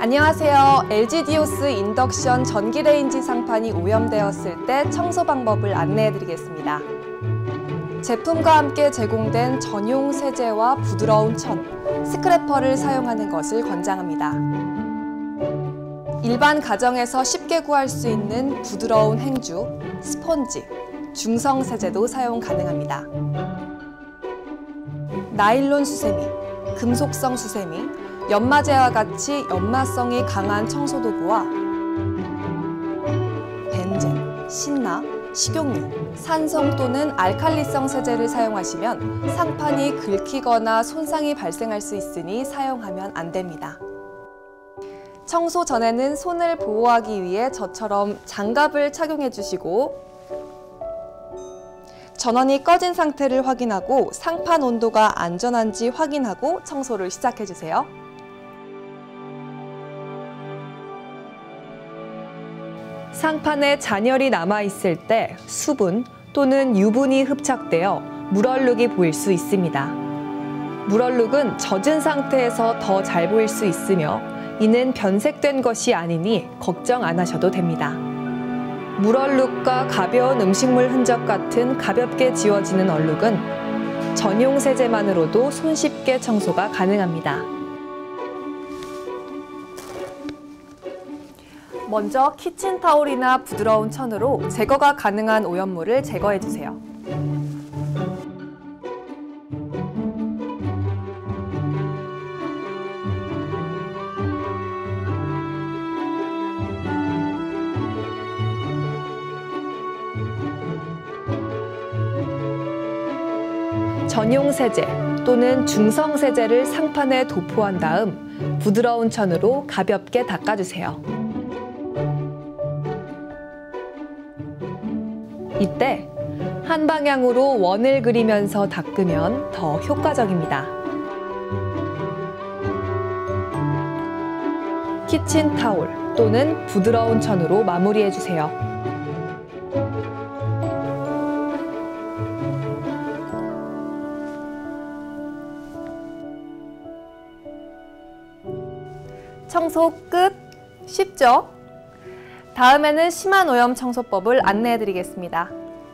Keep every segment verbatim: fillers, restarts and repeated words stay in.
안녕하세요. 엘지디오스 인덕션 전기레인지 상판이 오염되었을 때 청소 방법을 안내해드리겠습니다. 제품과 함께 제공된 전용 세제와 부드러운 천, 스크래퍼를 사용하는 것을 권장합니다. 일반 가정에서 쉽게 구할 수 있는 부드러운 행주, 스펀지, 중성 세제도 사용 가능합니다. 나일론 수세미, 금속성 수세미, 연마제와 같이 연마성이 강한 청소도구와 벤젠, 신나, 식용유, 산성 또는 알칼리성 세제를 사용하시면 상판이 긁히거나 손상이 발생할 수 있으니 사용하면 안 됩니다. 청소 전에는 손을 보호하기 위해 저처럼 장갑을 착용해 주시고 전원이 꺼진 상태를 확인하고 상판 온도가 안전한지 확인하고 청소를 시작해 주세요. 상판에 잔열이 남아있을 때 수분 또는 유분이 흡착되어 물얼룩이 보일 수 있습니다. 물얼룩은 젖은 상태에서 더 잘 보일 수 있으며 이는 변색된 것이 아니니 걱정 안 하셔도 됩니다. 물얼룩과 가벼운 음식물 흔적 같은 가볍게 지워지는 얼룩은 전용 세제만으로도 손쉽게 청소가 가능합니다. 먼저 키친타올이나 부드러운 천으로 제거가 가능한 오염물을 제거해주세요. 전용 세제 또는 중성 세제를 상판에 도포한 다음 부드러운 천으로 가볍게 닦아주세요. 이때 한 방향으로 원을 그리면서 닦으면 더 효과적입니다. 키친타올 또는 부드러운 천으로 마무리해주세요. 청소 끝! 쉽죠? 다음에는 심한 오염 청소법을 안내해드리겠습니다.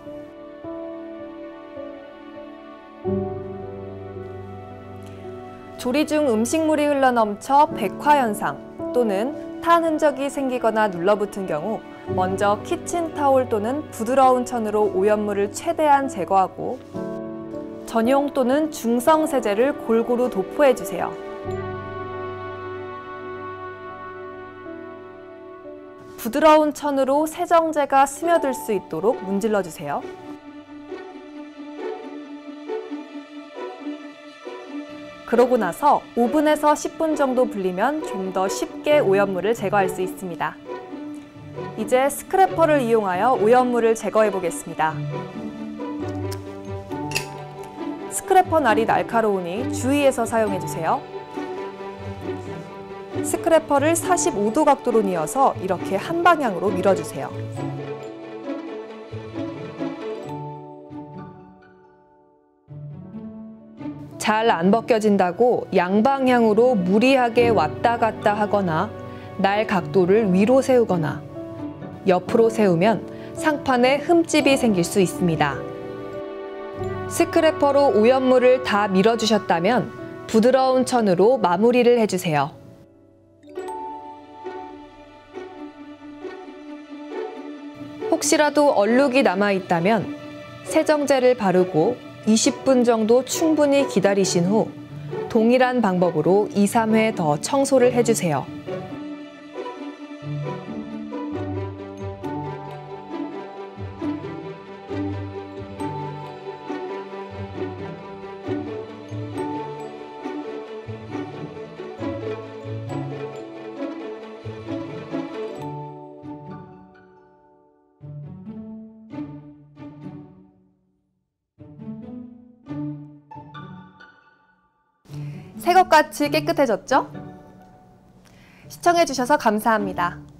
조리 중 음식물이 흘러넘쳐 백화 현상 또는 탄 흔적이 생기거나 눌러붙은 경우 먼저 키친타올 또는 부드러운 천으로 오염물을 최대한 제거하고 전용 또는 중성 세제를 골고루 도포해주세요. 부드러운 천으로 세정제가 스며들 수 있도록 문질러주세요. 그러고 나서 오 분에서 십 분 정도 불리면 좀 더 쉽게 오염물을 제거할 수 있습니다. 이제 스크래퍼를 이용하여 오염물을 제거해 보겠습니다. 스크래퍼 날이 날카로우니 주의해서 사용해 주세요. 스크래퍼를 사십오 도 각도로 뉘어서 이렇게 한 방향으로 밀어주세요. 잘 안 벗겨진다고 양방향으로 무리하게 왔다 갔다 하거나 날 각도를 위로 세우거나 옆으로 세우면 상판에 흠집이 생길 수 있습니다. 스크래퍼로 오염물을 다 밀어주셨다면 부드러운 천으로 마무리를 해주세요. 혹시라도 얼룩이 남아있다면 세정제를 바르고 이십 분 정도 충분히 기다리신 후 동일한 방법으로 이, 삼 회 더 청소를 해주세요. 새 것같이 깨끗해졌죠? 시청해주셔서 감사합니다.